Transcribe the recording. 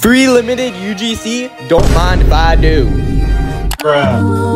Free limited UGC, don't mind if I do. Bruh.